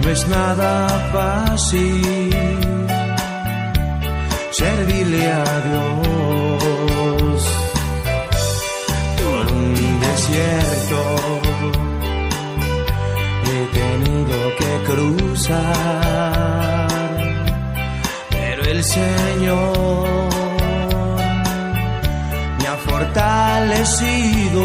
No es nada fácil servirle a Dios por un desierto. He tenido que cruzar, pero el Señor me ha fortalecido.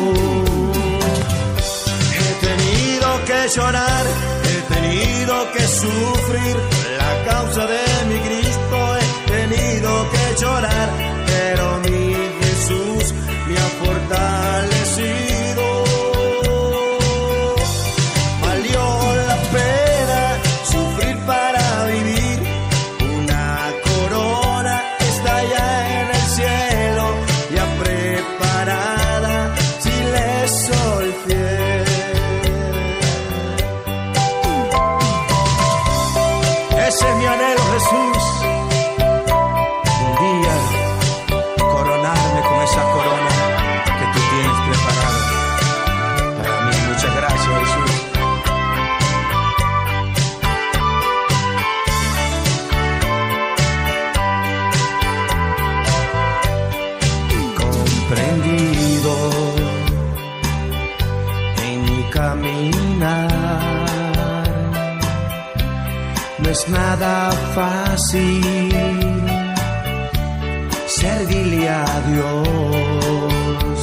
He tenido que llorar, he tenido que sufrir la causa de mi Cristo. He tenido que llorar, pero mi Jesús me ha fortalecido. Valió la pena sufrir para vivir. Una corona está ya en el cielo, ya preparada si le soy fiel. Ese es mi anhelo, Jesús. Un día coronarme con esa corona que tú tienes preparada para mí. Muchas gracias, Jesús. Comprendido en mi caminar, no es nada fácil servirle a Dios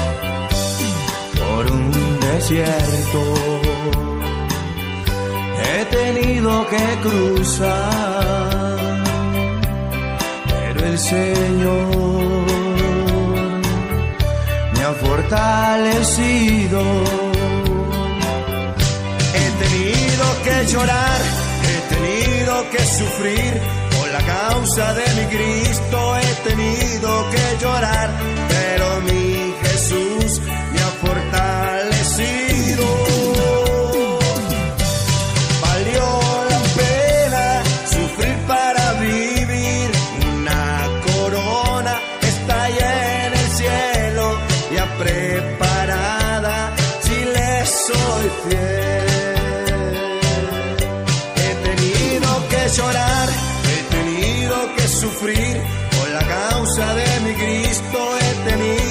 por un desierto. He tenido que cruzar, pero el Señor me ha fortalecido. He tenido que llorar, he tenido que sufrir por la causa de mi Cristo. He tenido que llorar, pero mi Jesús me ha fortalecido. Valió la pena sufrir para vivir. Una corona está ya en el cielo, ya preparada si le soy fiel. Llorar, he tenido que sufrir por la causa de mi Cristo. He tenido